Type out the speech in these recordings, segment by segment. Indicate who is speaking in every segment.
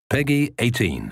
Speaker 1: Peggy 18.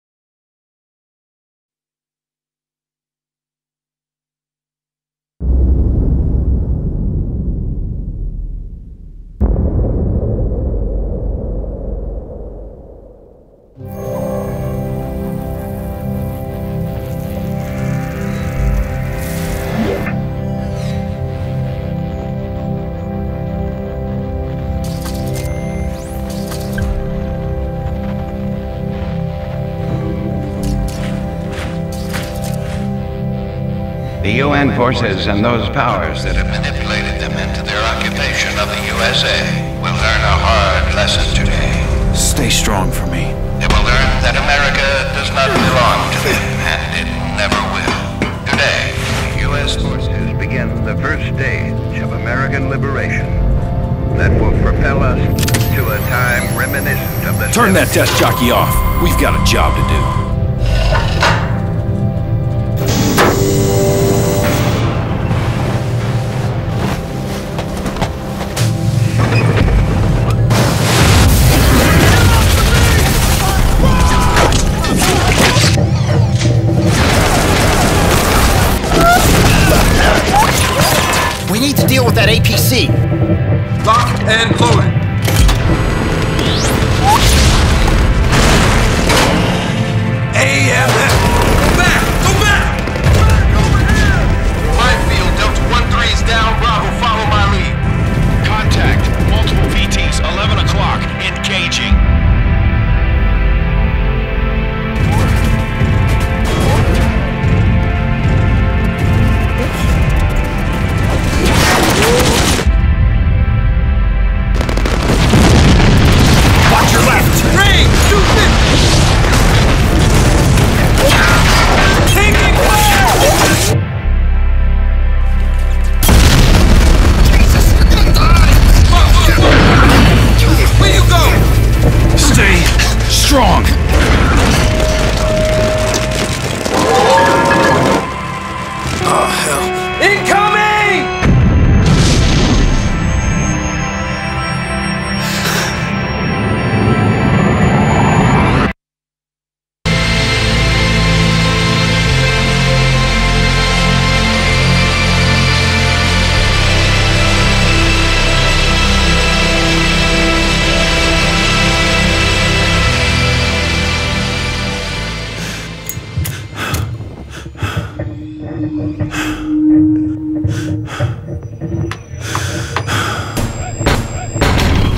Speaker 2: The UN forces and those powers that have manipulated them into their occupation of the USA will learn a hard lesson today.
Speaker 3: Stay strong for me.
Speaker 2: They will learn that America does not belong to them, and it never will. Today, the US forces begin the first stage of American liberation that will propel us to a time reminiscent of the...
Speaker 3: Turn that desk jockey off. We've got a job to do.
Speaker 4: We need to deal with that APC.
Speaker 5: Lock and loaded. AFF. Go back! Go back! Minefield, Delta 1-3 is down. Bravo, follow my lead.
Speaker 6: Contact. Multiple VTs. 11 o'clock. Engaging.
Speaker 3: Watch your left!
Speaker 5: Ray! Shoot this! Taking fire!
Speaker 4: Jesus, you're gonna die!
Speaker 5: Where you go?
Speaker 3: Stay strong! Oh, hell.
Speaker 5: Incoming!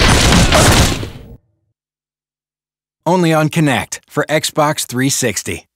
Speaker 3: Only on Connect for Xbox 360.